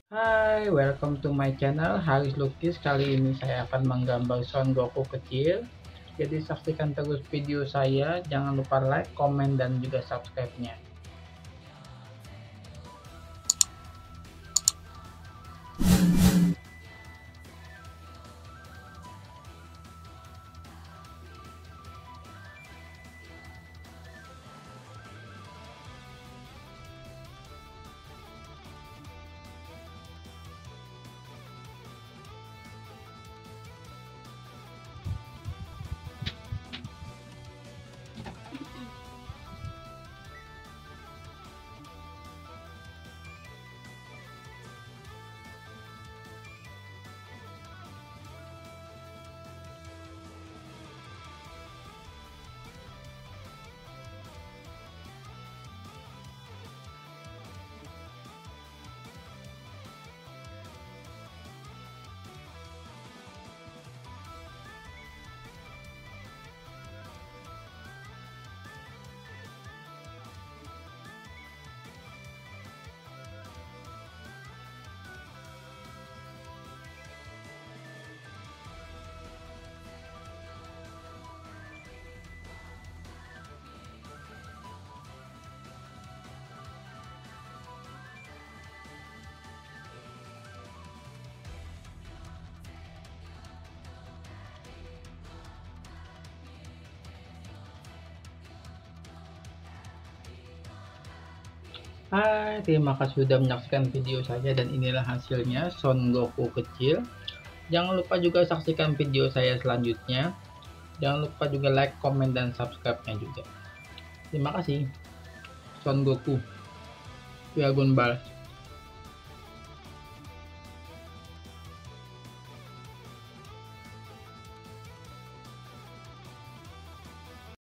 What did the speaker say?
Hai, welcome to my channel Haris Lukis. Kali ini saya akan menggambar Son Goku kecil. Jadi saksikan terus video saya. Jangan lupa like, komen, dan juga subscribe-nya. Hai, terima kasih sudah menyaksikan video saya dan inilah hasilnya Son Goku kecil. Jangan lupa juga saksikan video saya selanjutnya. Jangan lupa juga like, komen, dan subscribe-nya juga. Terima kasih. Son Goku Dragon Ball.